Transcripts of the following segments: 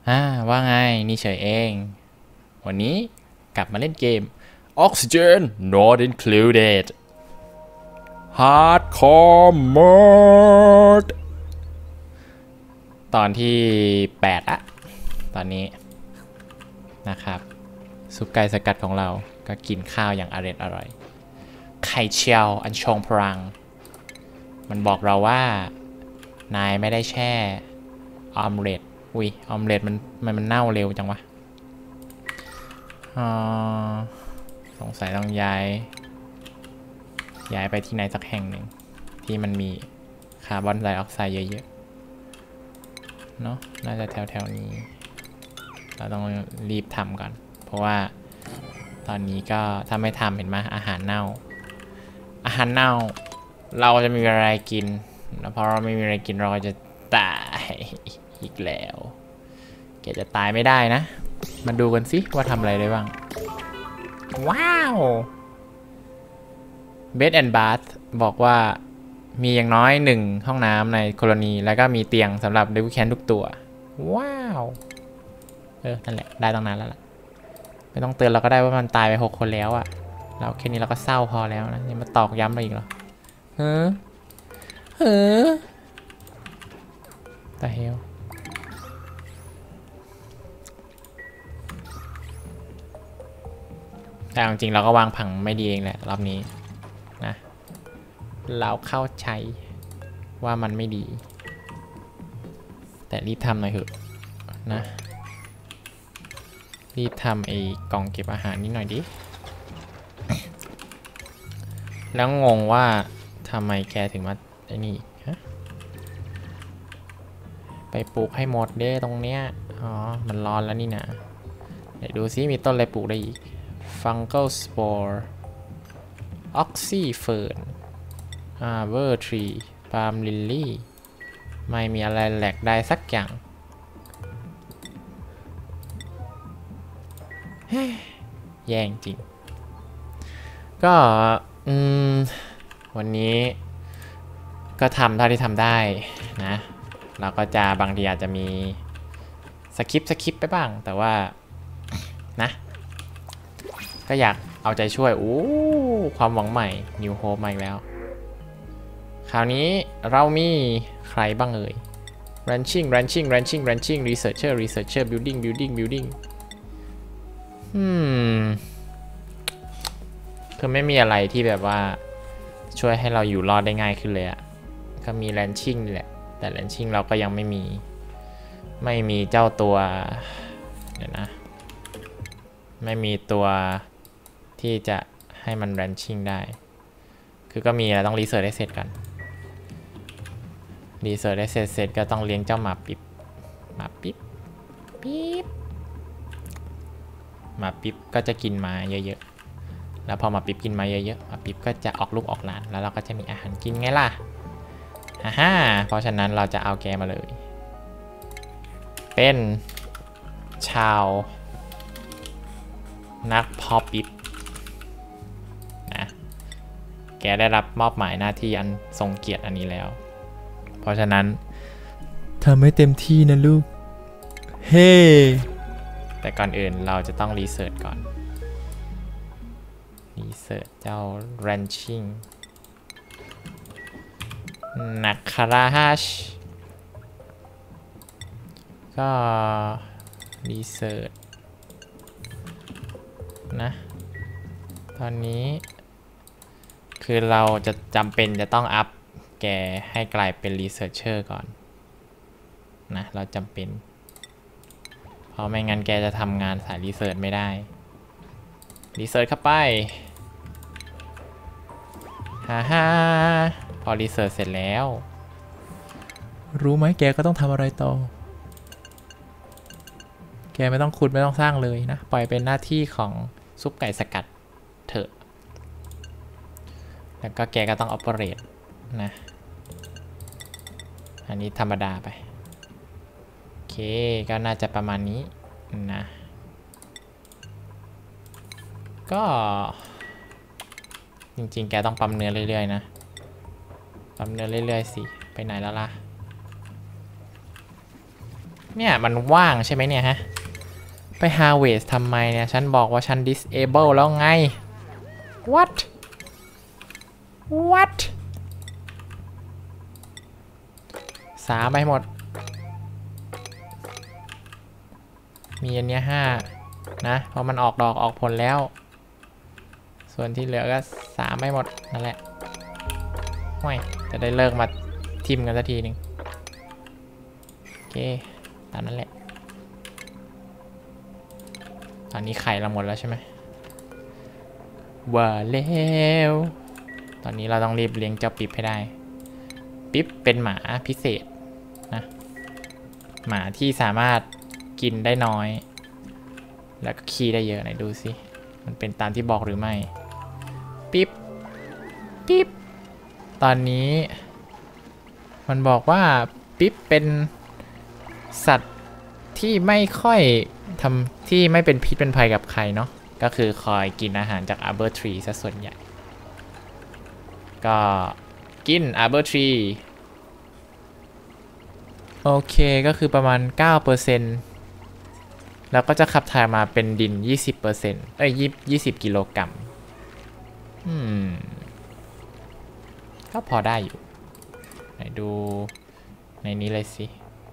ว่าไงนี่เฉยเองวันนี้กลับมาเล่นเกม Oxygen Not Included Hardcore Mode ตอนที่8ละตอนนี้นะครับซุปไก่สกัดของเราก็กินข้าวอย่างอร่อยไข่เจียวอันชงพลังมันบอกเราว่านายไม่ได้แช่ออมเล็ตออมเล็ตมันเน่าเร็วจังวะสงสัยต้องย้ายไปที่ไหนสักแห่งหนึ่งที่มันมีคาร์บอนไดออกไซด์เยอะๆเนาะน่าจะแถวนี้เราต้องรีบทำก่อนเพราะว่าตอนนี้ก็ถ้าไม่ทำเห็นไหมอาหารเน่าเราจะมีอะไรกินแล้วพอเราไม่มีอะไรกินเราจะตายอีกแล้วแกจะตายไม่ได้นะมาดูกันสิว่าทำอะไรได้บ้างว้าวเบดแอนด์บาร์บอกว่ามีอย่างน้อย1ห้องน้ำในโคโลนีแล้วก็มีเตียงสำหรับเดวิลแคนทุกตัวว้าวนั่นแหละได้ตั้งนานแล้วล่ะไม่ต้องเตือนเราก็ได้ว่ามันตายไป6 คนแล้วอะเราแค่นี้เราก็เศร้าพอแล้วนะยังมาตอกย้ำเราอีกเหรอแต่เฮลแต่จริงๆเราก็วางผังไม่ดีเองแหละรอบนี้นะเราเข้าใจว่ามันไม่ดีแต่รีบทำหน่อยเถอะนะรีบทำไอ้กล่องเก็บอาหารนิดหน่อยดิแล้วงงว่าทำไมแกถึงมาไอ้นี่ฮะไปปลูกให้หมดเด้ตรงเนี้ยมันร้อนแล้วนี่นะเดี๋ยวดูซิมีต้นอะไรปลูกได้อีก Fungal Spore Oxy Fern Arbor Tree Palm Lily ไม่มีอะไรแหลกได้สักอย่างแย่งจริงก็วันนี้ก็ทำเท่าที่ทำได้นะเราก็จะบางทีอาจจะมีสคริปไปบ้างแต่ว่านะก็อยากเอาใจช่วยความหวังใหม่ New Hope มาอีกแล้วคราวนี้เรามีใครบ้างเอ่ย Ranching Researcher Buildingคือไม่มีอะไรที่แบบว่าช่วยให้เราอยู่รอดได้ง่ายขึ้นเลยอะก็มี Ranching นี่แหละแต่ Ranching เราก็ยังไม่มีเจ้าตัวเดี๋ยวนะไม่มีตัวที่จะให้มัน Ranching ได้คือก็มีเราต้องรีเสิร์ชให้เสร็จกันรีเสิร์ชให้เสร็จก็ต้องเลี้ยงเจ้าหมาปิ๊บหมาปิ๊บก็จะกินมาเยอะๆแล้วพอหมาปิ๊บกินมาเยอะๆหมาปิ๊บก็จะออกลูกออกหลานแล้วเราก็จะมีอาหารกินไงล่ะเพราะฉะนั้นเราจะเอาแกมาเลยเป็นชาวนักเพาะปิ๊บนะแกได้รับมอบหมายหน้าที่อันทรงเกียรติอันนี้แล้วเพราะฉะนั้นทำให้เต็มที่นะลูกแต่ก่อนอื่นเราจะต้องรีเสิร์ชก่อนรีเสิร์ชเจ้า ranching นักคาราฮัชก็รีเสิร์ชนะตอนนี้คือเราจะจำเป็นจะต้องอัพแกให้กลายเป็นรีเสิร์ชเชอร์ก่อนนะเราจำเป็นเพราะไม่งั้นแกจะทำงานสายรีเสิร์ชไม่ได้รีเสิร์ชเข้าไปพอรีเสิร์ชเสร็จแล้วรู้ไหมแกก็ต้องทำอะไรต่อแกไม่ต้องขุดไม่ต้องสร้างเลยนะปล่อยเป็นหน้าที่ของซุปไก่สกัดเถอะแล้วก็แกก็ต้อง operate นะอันนี้ธรรมดาไปโอเคก็น่าจะประมาณนี้นะก็จริงๆแกต้องปั๊มเนื้อเรื่อยๆนะปั๊มเนื้อเรื่อยๆสิไปไหนแล้วล่ะเนี่ยมันว่างใช่ไหมเนี่ยฮะไป harvest ทำไมเนี่ยฉันบอกว่าฉัน disable แล้วไง what สามไปหมดมีอันเนี้ย5นะเพราะมันออกดอกออกผลแล้วส่วนที่เหลือก็3ไปหมดนั่นแหละห่วยจะได้เลิกมาทิมกันสักทีนึงโอเคตามนั้นแหละตอนนี้ไข่เราหมดแล้วใช่ไหมว่าแล้วตอนนี้เราต้องรีบเลี้ยงเจ้าปิ๊บให้ได้ปิ๊บเป็นหมาพิเศษนะหมาที่สามารถกินได้น้อยแล้วก็ขี้ได้เยอะไหนดูสิมันเป็นตามที่บอกหรือไม่ปิ๊บตอนนี้มันบอกว่าปิ๊บเป็นสัตว์ที่ไม่ค่อยที่ไม่เป็นพิษเป็นภัยกับใครเนาะก็คือคอยกินอาหารจาก Arbor Tree ซะส่วนใหญ่ก็กิน Arbor Tree โอเคก็คือประมาณ 9% แล้วก็จะขับถ่ายมาเป็นดิน 20% 20 กิโลกรัมก็พอได้อยู่ไหนดูในนี้เลยสิ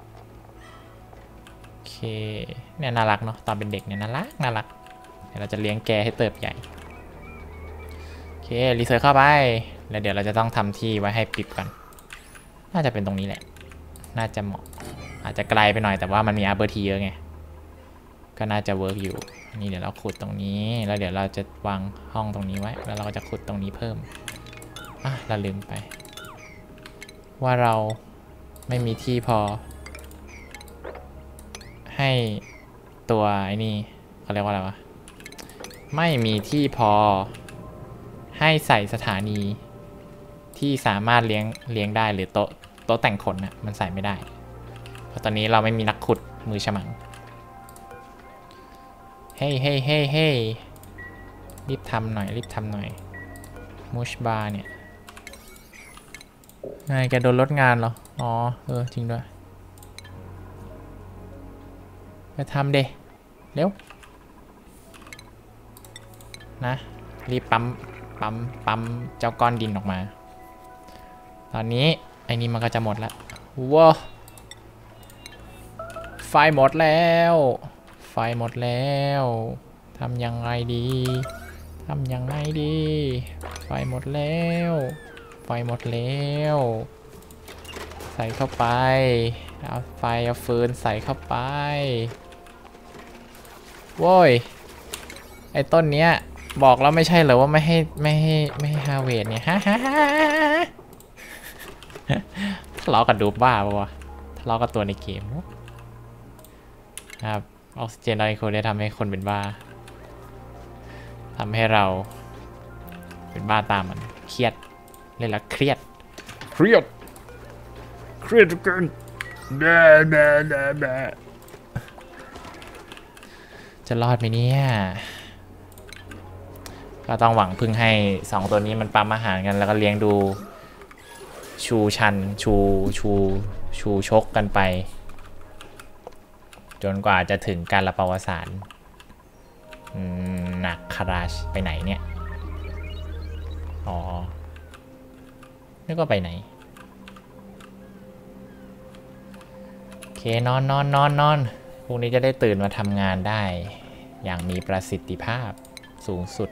โอเคเนี่ยน่ารักเนาะตอนเป็นเด็กเนี่ยน่ารักเดี๋ยวเราจะเลี้ยงแกให้เติบใหญ่โอเครีเสิร์ชเข้าไปแล้วเดี๋ยวเราจะต้องทำที่ไว้ให้ปิ๊บกันน่าจะเป็นตรงนี้แหละน่าจะเหมาะอาจจะไกลไปหน่อยแต่ว่ามันมีอาร์เบอร์ทีเยอะไงก็น่าจะเวิร์กอยู่นี่เดี๋ยวเราขุดตรงนี้แล้วเดี๋ยวเราจะวางห้องตรงนี้ไว้แล้วเราก็จะขุดตรงนี้เพิ่มเราลืมไปว่าเราไม่มีที่พอให้ตัวไอ้นี่เขาเรียกว่าอะไรวะไม่มีที่พอให้ใส่สถานีที่สามารถเลี้ยงได้หรือโต๊ะแต่งขนนะมันใส่ไม่ได้เพราะตอนนี้เราไม่มีนักขุดมือฉมังเฮ้รีบทำหน่อยมูชบาร์เนี่ยไงแกโดนลดงานเหรออ๋อจริงด้วยไปทำเดเร็วนะรีบปั๊มเจ้าก้อนดินออกมาตอนนี้ไอ้นี่มันก็จะหมดแล้วว้าไฟหมดแล้วทำยังไงดีไฟหมดแล้วใส่เข้าไปเอาฟืนใส่เข้าไปโว้ยไอ้ต้นเนี้ยบอกแล้วไม่ใช่เหรอว่าไม่ให้ฮาเวดเนี่ยฮะทะเลาะกันดูบ้าปะวะทะเลาะกับตัวในเกมครับออกซิเจนไอโคได้ทำให้คนเป็นบ้าทำให้เราเป็นบ้าตามมันเครียดเล่นแล้วเครียดเกินจะรอดไหมเนี่ยก็ต้องหวังพึ่งให้2ตัวนี้มันปั๊มอาหารกันแล้วก็เลี้ยงดูชูชกกันไปจนกว่าจะถึงการละปวสานหนักคาราชไปไหนเนี่ยอ๋อนึกว่าไปไหนโอเคนอนพรุ่งนี้จะได้ตื่นมาทำงานได้อย่างมีประสิทธิภาพสูงสุด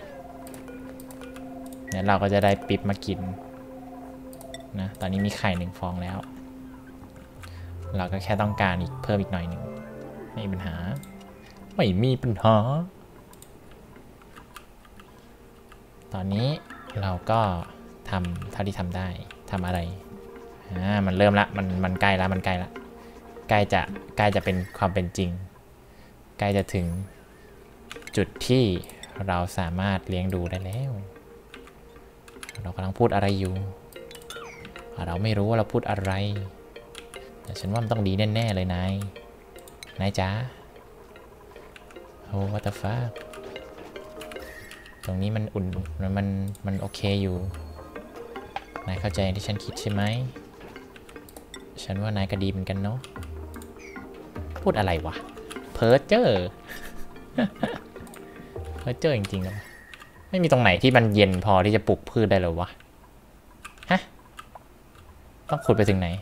เนี่ยเราก็จะได้ปิ๊บมากินนะตอนนี้มีไข่1 ฟองแล้วเราก็แค่ต้องการเพิ่มอีกหน่อยหนึ่งไม่มีปัญหาตอนนี้เราก็ทำเท่าที่ทำได้ทำอะไรมันเริ่มละมันใกล้ละใกล้จะเป็นความเป็นจริงใกล้จะถึงจุดที่เราสามารถเลี้ยงดูได้แล้วเรากำลังพูดอะไรอยู่เราไม่รู้ว่าเราพูดอะไรแต่ฉันว่ามันต้องดีแน่ๆเลยนายจ๊ะโอ้ what the fuck ตรงนี้มันอุ่นมันโอเคอยู่นายเข้าใจที่ฉันคิดใช่ไหมฉันว่านายก็ดีเหมือนกันเนาะพูดอะไรวะเพ้อเจ้อเพ้อเจ้อจริงๆเลยไม่มีตรงไหนที่มันเย็นพอที่จะปลูกพืชได้เลยวะฮะต้องขุดไปถึงไหน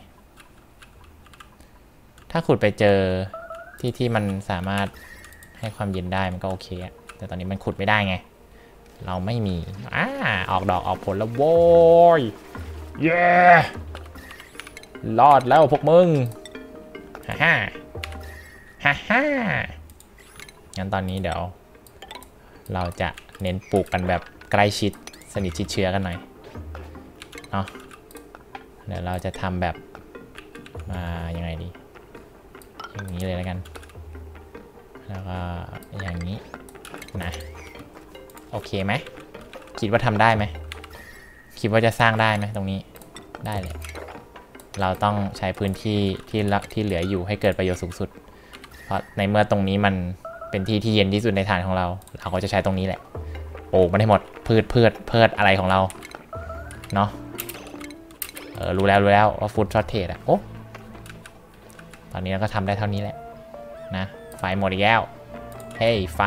ถ้าขุดไปเจอที่มันสามารถให้ความเย็นได้มันก็โอเคอะแต่ตอนนี้มันขุดไม่ได้ไงเราไม่มีออกดอกออกผลแล้วโว้ยเย้รอดแล้วพวกมึงฮ่าฮ่าฮ่าฮ่างั้นตอนนี้เดี๋ยวเราจะเน้นปลูกกันแบบใกล้ชิดสนิทชิดเชื้อกันหน่อยเนาะเดี๋ยวเราจะทำแบบยังไงดีอย่างนี้เลยแล้วกันแล้วก็อย่างนี้นะโอเคไหมคิดว่าทำได้ไหมคิดว่าจะสร้างได้ไหมตรงนี้ได้เลยเราต้องใช้พื้นที่ที่เหลืออยู่ให้เกิดประโยชน์สูงสุดเพราะในเมื่อตรงนี้มันเป็นที่ที่เย็นที่สุดในฐานของเราเราก็จะใช้ตรงนี้แหละโอ้ไม่ได้หมดพืชอะไรของเราเนาะรู้แล้วว่าฟู้ดช็อตเทจอะโอ้ตอนนี้เราก็ทำได้เท่านี้แหละนะไฟหมดอีกแล้วเฮ้ยไฟ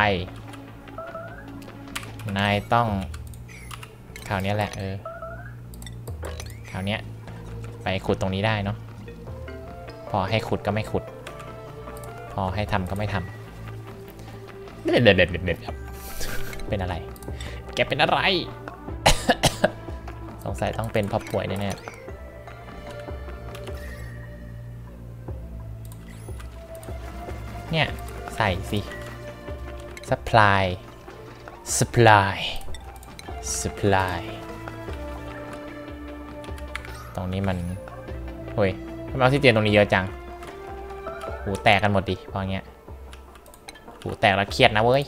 นายต้องคราวนี้แหละคราวนี้ไปขุดตรงนี้ได้เนาะพอให้ขุดก็ไม่ขุดพอให้ทำก็ไม่ทำเด็ดครับเป็นอะไรแกเป็นอะไร สงสัยต้องเป็นเพราะป่วยแน่ๆเนี่ยใส่สิ supply ตรงนี้มันเฮ้ยทำไมเอาที่เตียนตรงนี้เยอะจังหูแตกกันหมดดิพอเงี้ยหูแตกแล้วเครียดนะเว้ย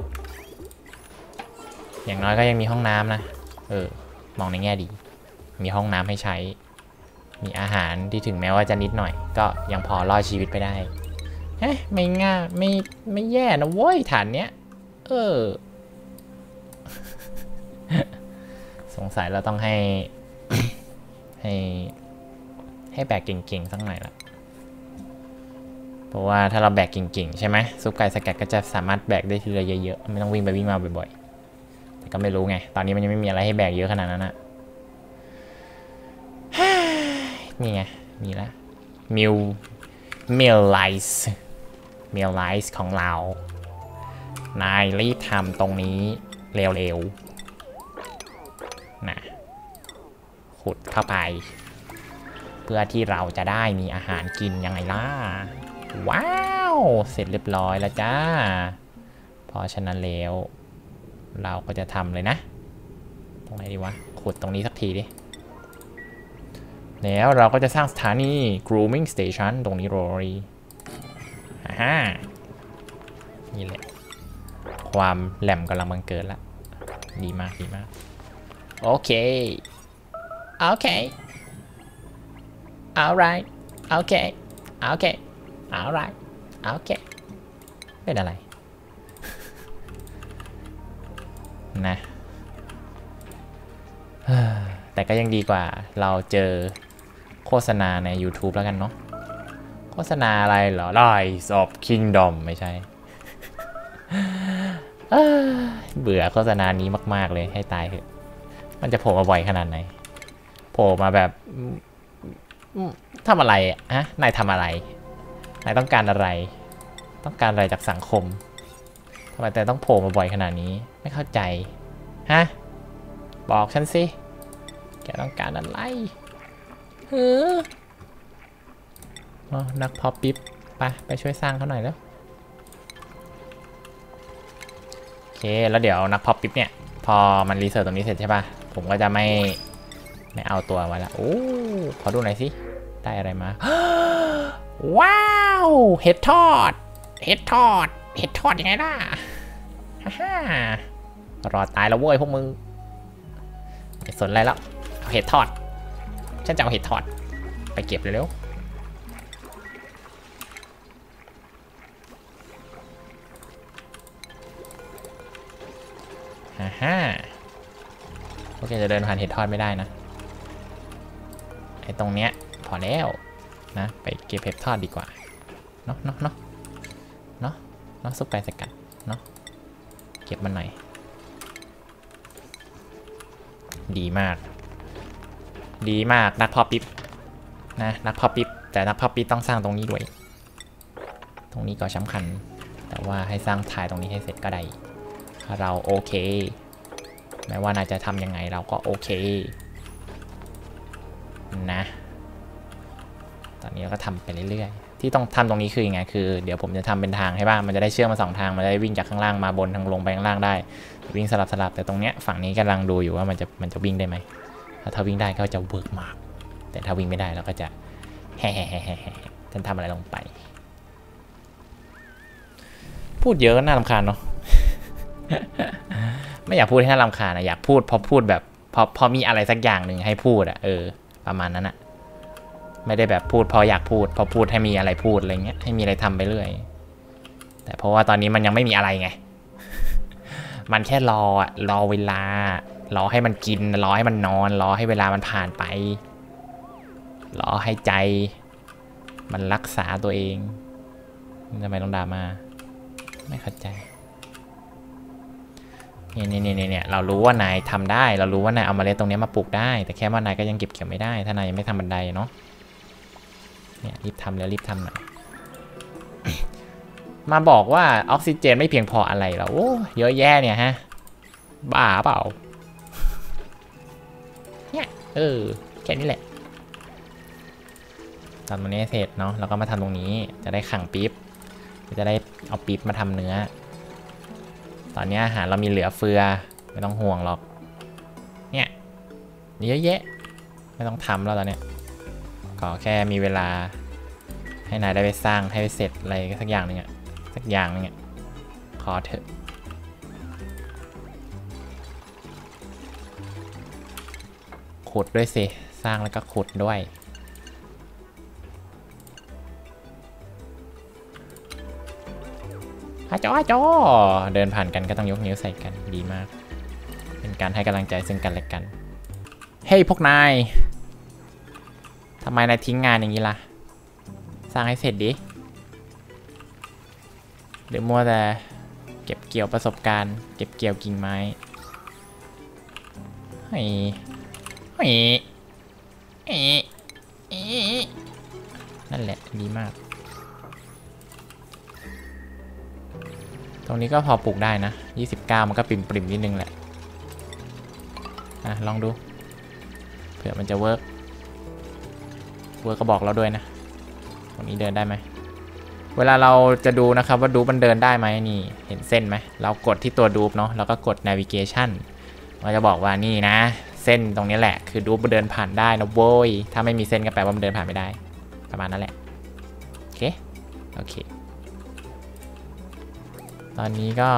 อย่างน้อยก็ยังมีห้องน้ำนะมองในแง่ดีมีห้องน้ำให้ใช้มีอาหารที่ถึงแม้ว่าจะนิดหน่อยก็ยังพอรอดชีวิตไปได้ไม่ง่ายไม่แย่นะเว้ยฐานเนี้ยสงสัยเราต้องให้ ให้แบกเก่งๆสักหน่อยละเพราะว่าถ้าเราแบกเก่งๆใช่ไหมซุปไก่สกัดก็จะสามารถแบกได้ทีละเยอะๆไม่ต้องวิ่งไปวิ่งมาบ่อยๆแต่ก็ไม่รู้ไงตอนนี้มันยังไม่มีอะไรให้แบกเยอะขนาดนั้นอะนี่ไงมีแล้วมิลไลซ์ของเรานายรีบทำตรงนี้เร็วๆนะขุดเข้าไปเพื่อที่เราจะได้มีอาหารกินยังไงล่ะว้าวเสร็จเรียบร้อยแล้วจ้าเพราะฉะนั้นแล้วเราก็จะทำเลยนะตรงไหนดีวะขุดตรงนี้สักทีดิแล้วเราก็จะสร้างสถานี grooming station ตรงนี้เลยนี่แหละความแหลมกำลังบังเกิดละดีมากโอเค alright okay alright okay เป็นอะไร นะแต่ก็ยังดีกว่าเราเจอโฆษณาใน YouTube แล้วกันเนาะโฆษณาอะไรเหรอ Rise of Kingdom ไม่ใช่ เบื่อโฆษณานี้มากๆเลยให้ตายเถอะมันจะโผล่มาบ่อยขนาดไหนโผล่มาแบบทำอะไรฮะนายทำอะไรนายต้องการอะไรจากสังคมทำไมแต่ต้องโผล่มาบ่อยขนาดนี้ไม่เข้าใจฮะบอกฉันสิแกต้องการอะไรนักพอปิ๊บไปช่วยสร้างเขาหน่อยแล้วโอเคแล้วเดี๋ยวนักพอปิ๊บเนี่ยพอมันรีเสิร์ชตรงนี้เสร็จใช่ป่ะผมก็จะไม่เอาตัวไว้ละโอ้ขอดูหน่อยสิได้อะไรมา ว้าวเห็ดทอดยังไงล่ะรอตายแล้วเว้ยพวกมึงไม่สนอะไรแล้วเอาเห็ดทอดฉันจะเอาเห็ดทอดไปเก็บเร็วโอเคจะเดินผ่านเห็ดทอดไม่ได้นะไอ้ตรงเนี้ยพอแล้วนะไปเก็บเห็ดทอดดีกว่าเนาะน้ำซุปแปรสกัดเนาะเก็บมันหน่อยดีมากดีมากนักเพาะปิ๊บนะนักเพาะปิ๊บแต่นักเพาะปิ๊บต้องสร้างตรงนี้ด้วยตรงนี้ก็สำคัญแต่ว่าให้สร้างทายตรงนี้ให้เสร็จก็ได้เราโอเคแม้ว่านายจะทำยังไงเราก็โอเคนะตอนนี้เราก็ทำไปเรื่อยๆที่ต้องทำตรงนี้คือยังไงคือเดี๋ยวผมจะทำเป็นทางให้บ้างมันจะได้เชื่อมมา2 ทางมันจะได้วิ่งจากข้างล่างมาบนทางลงไปข้างล่างได้วิ่งสลับแต่ตรงเนี้ยฝั่งนี้กำลังดูอยู่ว่ามันจะวิ่งได้ไหมถ้าวิ่งได้ก็จะเวิร์กมากแต่ถ้าวิ่งไม่ได้เราก็จะแฮ่ฉันทำอะไรลงไปพูดเยอะน่ารำคาญเนาะ ไม่อยากพูดให้น่ารำคาญนะอยากพูดพอพูดแบบพอมีอะไรสักอย่างหนึ่งให้พูดอะประมาณนั้นอะไม่ได้แบบพูดพออยากพูดพอพูดให้มีอะไรพูดอะไรเงี้ยให้มีอะไรทำไปเรื่อยแต่เพราะว่าตอนนี้มันยังไม่มีอะไรไง มันแค่รอเวลารอให้มันกินรอให้มันนอนรอให้เวลามันผ่านไปรอให้ใจมันรักษาตัวเองทำไมต้องด่ามาไม่เข้าใจเนี่ยเรารู้ว่านายทำได้เรารู้ว่านายเอาเมล็ดตรงนี้มาปลูกได้แต่แค่ว่านายก็ยังเก็บเกี่ยวไม่ได้ถ้านายยังไม่ทำบันไดเนาะเนี่ยรีบทำแล้วรีบทำหน่อย มาบอกว่าออกซิเจนไม่เพียงพออะไรหรอโอ้เยอะแยะเนี่ยฮะบ้าเปล่าเนี่ยแค่นี้แหละทำตรงนี้เสร็จเนาะแล้วก็มาทำตรงนี้จะได้ขังปิ๊บจะได้เอาปิ๊บมาทำเนื้อตอนนี้อาหารเรามีเหลือเฟือไม่ต้องห่วงหรอกเนี่ยเยอะแยะไม่ต้องทำแล้วตอนนี้ขอแค่มีเวลาให้นายได้ไปสร้างให้ไปเสร็จอะไรสักอย่างหนึ่งขอเถอะขุดด้วยสิสร้างแล้วก็ขุดด้วยอาจอเดินผ่านกันก็ต้องยกนิ้วใส่กันดีมากเป็นการให้กำลังใจซึ่งกันและกันเฮ้ยพวกนายทำไมนายทิ้งงานอย่างนี้ล่ะสร้างให้เสร็จดิเดี๋ยวมัวแต่เก็บเกี่ยวประสบการณ์เก็บเกี่ยวกิ่งไม้นั่นแหละดีมากตรงนี้ก็พอปลูกได้นะ29มันก็ปริมนิดนึงแหละลองดูเผื่อมันจะเวิร์กก็บอกเราด้วยนะตรงนี้เดินได้ไหมเวลาเราจะดูนะครับว่าดูมันเดินได้ไหมนี่เห็นเส้นไหมเรากดที่ตัวดูเนาะแล้วก็กด navigation มันจะบอกว่านี่นะเส้นตรงนี้แหละคือดูมันเดินผ่านได้นะโว้ยถ้าไม่มีเส้นก็แปลว่ามันเดินผ่านไม่ได้ประมาณนั้นแหละโอเคตอนนี้ก็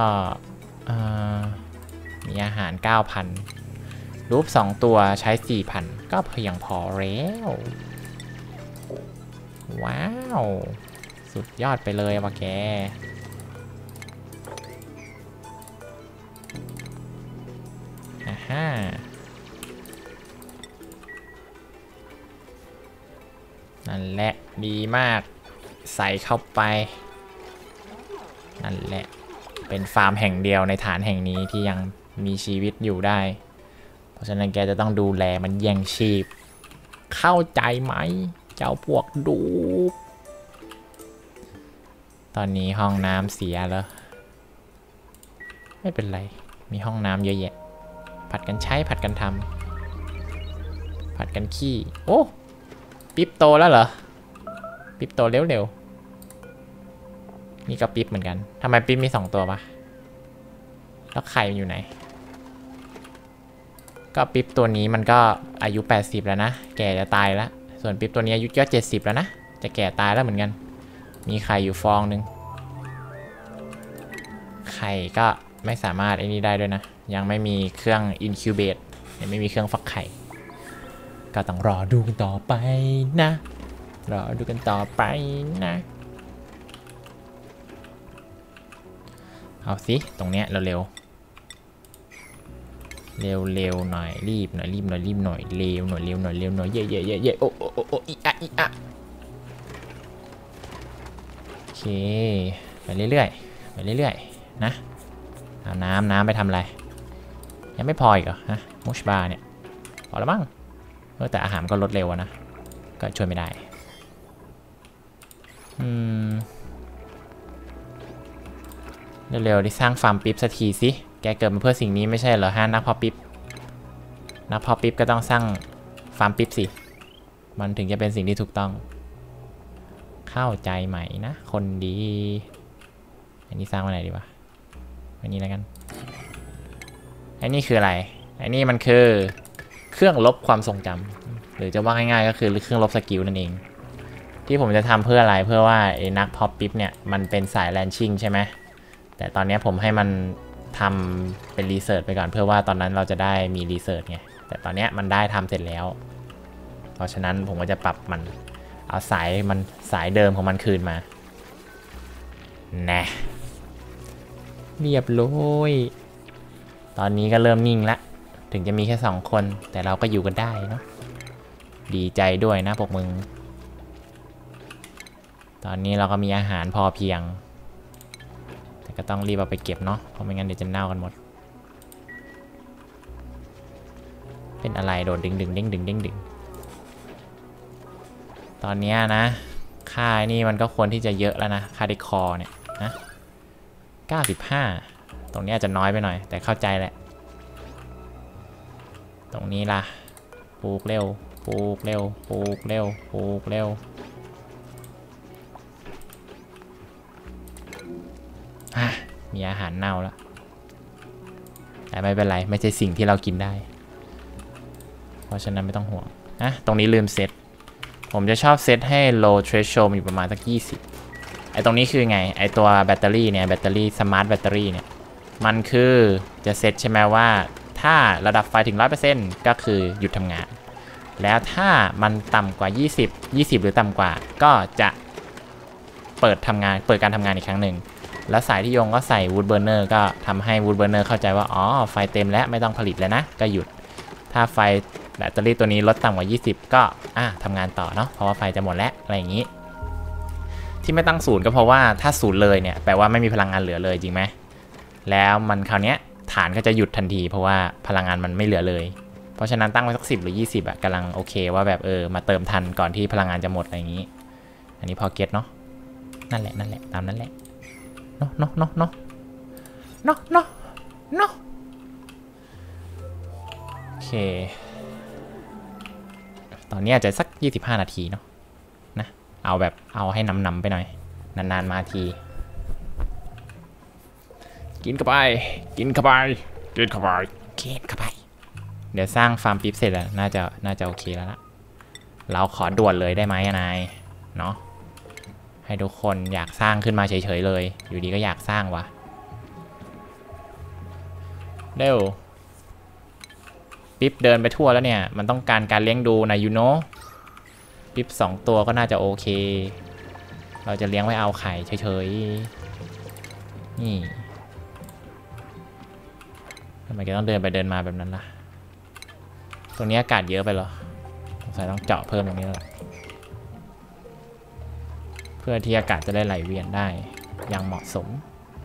มีอาหาร 9,000 รูป2ตัวใช้ 4,000 ก็เพียงพอแล้วว้าวสุดยอดไปเลยว่ะแกนั่นแหละดีมากใส่เข้าไปนั่นแหละเป็นฟาร์มแห่งเดียวในฐานแห่งนี้ที่ยังมีชีวิตอยู่ได้เพราะฉะนั้นแกจะต้องดูแลมันแย่งชีพเข้าใจไหมเจ้าพวกดูตอนนี้ห้องน้ำเสียแล้วไม่เป็นไรมีห้องน้ำเยอะแยะผัดกันใช้ผัดกันทำผัดกันขี้โอ้ปิ๊บโตแล้วเหรอปิ๊บโตเร็วนี่ก็ปิ๊บเหมือนกันทำไมปิ๊บมี2 ตัวปะแล้วไข่มันอยู่ไหนก็ปิ๊บตัวนี้มันก็อายุ80แล้วนะแก่จะตายแล้วส่วนปิ๊บตัวนี้อายุก็70แล้วนะจะแก่ตายแล้วเหมือนกันมีไข่อยู่ฟองนึงไข่ก็ไม่สามารถไอ้นี่ได้ด้วยนะยังไม่มีเครื่องอินคิวเบตยังไม่มีเครื่องฟักไข่ก็ต้องรอดูกันต่อไปนะรอดูกันต่อไปนะเอาสิตรงเนี้ยเร็วเร็วหน่อยรีบหน่อยเร็วหน่อยเย่โอ้อีอะโอเคไปเรื่อยๆไปเรื่อยๆนะเอาน้ำไปทำอะไรยังไม่พออีกเหรอฮะมูชบาร์เนี่ยพอแล้วมั้งแต่อาหารก็ลดเร็วนะก็ช่วยไม่ได้เร็วๆดิสร้างฟาร์มปิ๊บสักทีสิแกเกิดมาเพื่อสิ่งนี้ไม่ใช่เหรอฮะนักเพาะปิ๊บก็ต้องสร้างฟาร์มปิ๊บสิมันถึงจะเป็นสิ่งที่ถูกต้องเข้าใจไหมนะคนดีอันนี้สร้างไว้ไหนดีวะอันนี้แล้วกันอันนี้คืออะไรอันนี้มันคือเครื่องลบความทรงจำหรือจะว่าง่ายๆก็คือเครื่องลบสกิลนั่นเองที่ผมจะทำเพื่ออะไรเพื่อว่าไอ้นักเพาะปิ๊บเนี่ยมันเป็นสายแลนชิ่งใช่ไหมแต่ตอนนี้ผมให้มันทำเป็นรีเสิร์ชไปก่อนเพื่อว่าตอนนั้นเราจะได้มีรีเสิร์ชไงแต่ตอนนี้มันได้ทำเสร็จแล้วเพราะฉะนั้นผมก็จะปรับมันเอาสายเดิมของมันคืนมานะเรียบร้อยตอนนี้ก็เริ่มนิ่งละถึงจะมีแค่2คนแต่เราก็อยู่กันได้เนาะดีใจด้วยนะพวกมึงตอนนี้เราก็มีอาหารพอเพียงแต่ก็ต้องรีบเอาไปเก็บเนาะเพราะไม่งั้นเดี๋ยวจะเน่ากันหมดเป็นอะไรโดดดึงตอนนี้นะค่านี่มันก็ควรที่จะเยอะแล้วนะค่าดิคอเนี่ยนะ95ตรงนี้อาจจะน้อยไปหน่อยแต่เข้าใจแหละตรงนี้ล่ะปลูกเร็วมีอาหารเน่าแล้วแต่ไม่เป็นไรไม่ใช่สิ่งที่เรากินได้เพราะฉะนั้นไม่ต้องห่วงนะตรงนี้ลืมเซตผมจะชอบเซตให้ low threshold อยู่ประมาณสัก20ไอตรงนี้คือไงไอตัวแบตเตอรี่เนี่ยแบตเตอรี่สมาร์ทแบตเตอรี่เนี่ยมันคือจะเซตใช่ไหมว่าถ้าระดับไฟถึง 100% ก็คือหยุดทำงานแล้วถ้ามันต่ำกว่า20หรือต่ำกว่าก็จะเปิดการทำงานอีกครั้งหนึ่งแล้วสายที่โยงก็ใส่ wood burner ก็ทำให้ wood burner เข้าใจว่าอ๋อไฟเต็มแล้วไม่ต้องผลิตแล้วนะก็หยุดถ้าไฟแบตเตอรี่ตัวนี้ลดต่ำกว่า20ก็ทำงานต่อเนาะเพราะว่าไฟจะหมดแล้วอะไรอย่างนี้ที่ไม่ตั้ง0ก็เพราะว่าถ้า0เลยเนี่ยแปลว่าไม่มีพลังงานเหลือเลยจริงไหมแล้วมันคราวนี้ฐานก็จะหยุดทันทีเพราะว่าพลังงานมันไม่เหลือเลยเพราะฉะนั้นตั้งไว้สัก10หรือ20กำลังโอเคว่าแบบมาเติมทันก่อนที่พลังงานจะหมดอะไรอย่างนี้อันนี้พอเก็ตเนาะนั่นแหละตามนั้นแหละเนาะโอเคตอนนี้อาจจะสัก25นาทีเนาะนะเอาให้นำไปหน่อยนานๆมาทีกินเข้าไปเดี๋ยวสร้างฟาร์มปิ๊บเสร็จแล้วน่าจะโอเคแล้วละเราขอด่วนเลยได้ไหมนายเนาะให้ทุกคนอยากสร้างขึ้นมาเฉยๆเลยอยู่ดีก็อยากสร้างวะเร็วปิ๊บเดินไปทั่วแล้วเนี่ยมันต้องการเลี้ยงดูนะยูโน่ปิ๊บ2ตัวก็น่าจะโอเคเราจะเลี้ยงไว้เอาไข่เฉยๆนี่ทำไมแกต้องเดินไปเดินมาแบบนั้นล่ะตรงนี้อากาศเยอะไปเหรอสงสัยต้องเจาะเพิ่มตรงนี้แล้วเพื่อที่อากาศจะได้ไหลเวียนได้อย่างเหมาะสม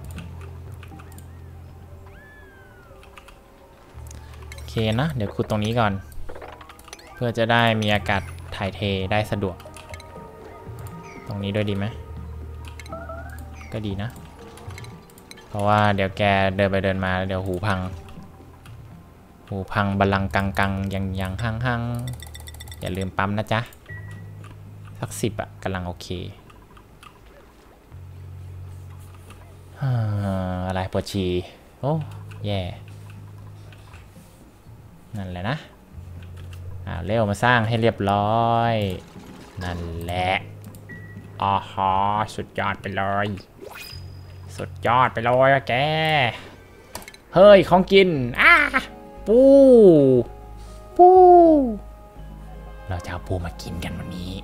โอเคนะเดี๋ยวขุดตรงนี้ก่อนเพื่อจะได้มีอากาศถ่ายเทได้สะดวกตรงนี้ด้วยดีไหมก็ดีนะเพราะว่าเดี๋ยวแกเดินไปเดินมาเดี๋ยวหูพังบัลลังก์กังยังหั่งอย่าลืมปั๊มนะจ๊ะสัก10กำลังโอเคอะไรปวดฉี่โอ้แย่นั่นแหละนะเร็วมาสร้างให้เรียบร้อยนั่นแหละอ๋อสุดยอดไปเลยแกเฮ้ยของกินปูเราจะเอาปูมากินกันวันนี้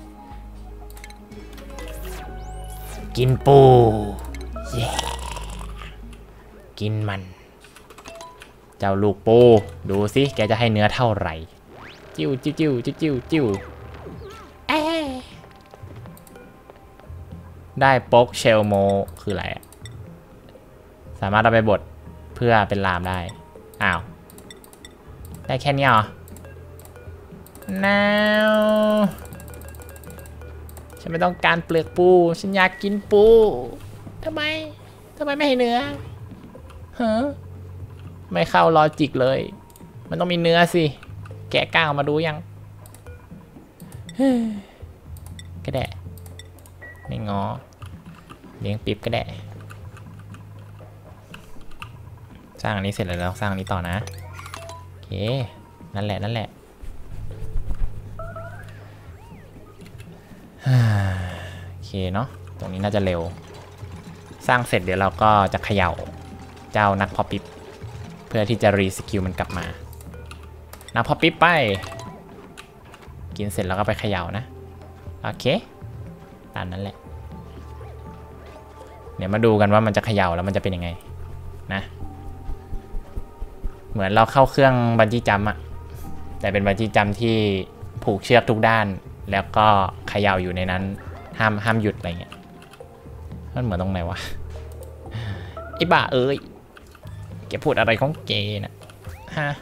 กินปูเย้กินมันเจ้าลูกปูดูสิแกจะให้เนื้อเท่าไหร่จิ้วได้โป๊กเชลโมคืออะไรสามารถเอาไปบดเพื่อเป็นลามได้อ้าวได้แค่นี้เหรอno ฉันไม่ต้องการเปลือกปูฉันอยากกินปูทำไมไม่ให้เนื้อฮะไม่เข้าลอจิกเลยมันต้องมีเนื้อสิแกะก้างออกมาดูยังก็ได้ไม่งอเลี้ยงปิ๊บก็ได้สร้างอันนี้เสร็จแล้วเราสร้างอันนี้ต่อนะโอเคนั่นแหละโอเคเนาะตรงนี้น่าจะเร็วสร้างเสร็จเดี๋ยวเราก็จะเขย่าเจ้านักพอปิ๊บเพื่อที่จะรีสกิลมันกลับมานักพอปิ๊บไปกินเสร็จแล้วก็ไปเขย่านะโอเคตามนั้นแหละเดี๋ยวมาดูกันว่ามันจะเขย่าแล้วมันจะเป็นยังไงนะเหมือนเราเข้าเครื่องบันจี้จัมป์อะแต่เป็นบันจี้จัมป์ที่ผูกเชือกทุกด้านแล้วก็เขย่าอยู่ในนั้นห้ามหยุดอะไรเงี้ยมันเหมือนตรงไหนวะไอ้บ้าเอ้ยแกพูดอะไรของเกนะฮะ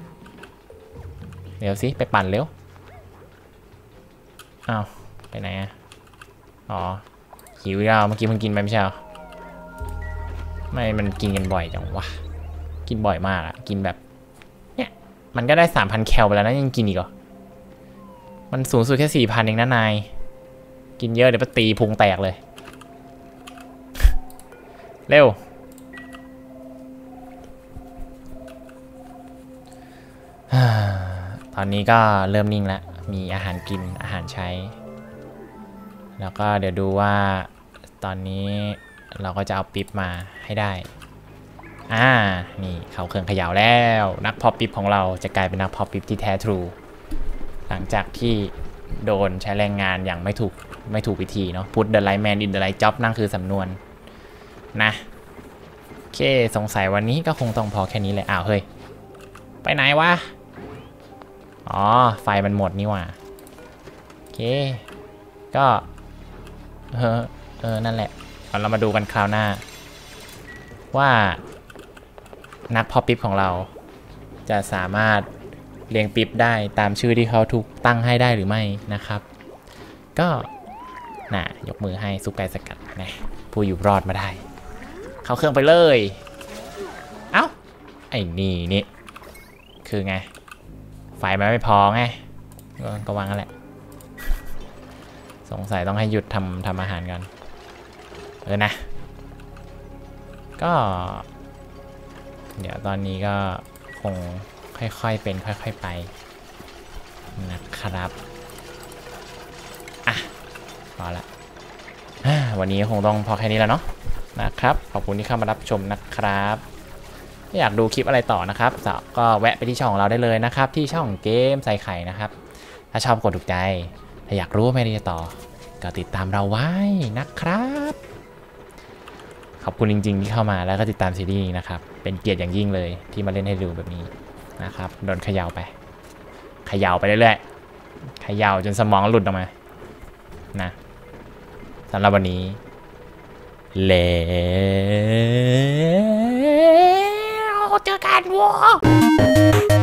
เดี๋ยวสิไปปั่นเร็วอ้าวไปไหนอะอ๋อหิวยาวเมื่อกี้มันกินไปไม่ใช่หรอไม่มันกินกันบ่อยจังวะกินบ่อยมากอะกินแบบเนี่ยมันก็ได้ 3,000 แคลไปแล้วนะยังกินอีกเหรอมันสูงสุดแค่ 4,000 เองนะนายกินเยอะเดี๋ยวไปตีพุงแตกเลยเร็วตอนนี้ก็เริ่มนิ่งแล้วมีอาหารกินอาหารใช้แล้วก็เดี๋ยวดูว่าตอนนี้เราก็จะเอาปิ๊บมาให้ได้นี่เขาเครื่องเขย่าแล้วนักพอปิ๊บของเราจะกลายเป็นนักพอปิ๊บที่แท้ทรูหลังจากที่โดนใช้แรงงานอย่างไม่ถูกวิธีเนาะ put the right man in the right job นั่นคือสำนวนนะโอเคสงสัยวันนี้ก็คงต้องพอแค่นี้แหละอ้าวเฮ้ยไปไหนวะอ๋อไฟมันหมดนี่หว่าโอเคก็นั่นแหละเรามาดูกันคราวหน้าว่านักพอปิ๊บของเราจะสามารถเลี้ยงปิ๊บได้ตามชื่อที่เขาถูกตั้งให้ได้หรือไม่นะครับก็ยกมือให้ซุปไก่สกัดนะผู้อยู่รอดมาได้เข้าเครื่องไปเลยเอ้าไอ้นี่คือไงไฟมันไม่พอไงก็วางนั่นแหละสงสัยต้องให้หยุดทำอาหารกันนะก็เดี๋ยวตอนนี้ก็คงค่อยๆเป็นค่อยๆไปนะครับพอละวันนี้คงต้องพอแค่นี้แล้วเนาะนะครับขอบคุณที่เข้ามารับชมนะครับถ้าอยากดูคลิปอะไรต่อนะครับก็แวะไปที่ช่องของเราได้เลยนะครับที่ช่องเกมใส่ไข่นะครับถ้าชอบกดถูกใจถ้าอยากรู้ว่าไม่ได้จะต่อก็ติดตามเราไว้นะครับขอบคุณจริงๆที่เข้ามาแล้วก็ติดตามซีรีส์นะครับเป็นเกียรติอย่างยิ่งเลยที่มาเล่นให้ดูแบบนี้นะครับโดนเขย่าไปเรื่อยๆเขย่าจนสมองหลุดออกมานะสำหรับวันนี้แล้วเจอกันวะ